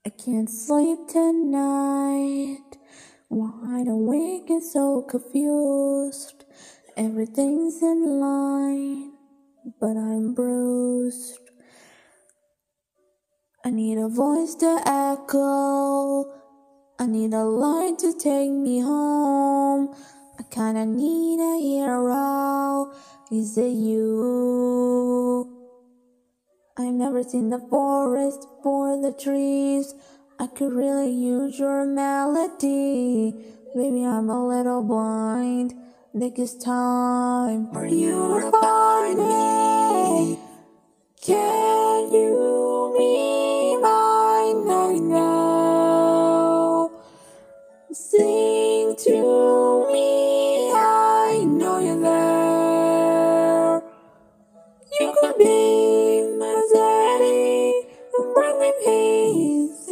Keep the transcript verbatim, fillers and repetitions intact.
I can't sleep tonight. Wide awake and so confused. Everything's in line, but I'm bruised. I need a voice to echo. I need a light to take me home. I kinda need a hero. Is it you? I've never seen the forest for the trees. I could really use your melody. Maybe I'm a little blind. Think it's time for you to find me. Can you be mine right now? Sing to me, I know you're there. You could be my daddy, bring me peace.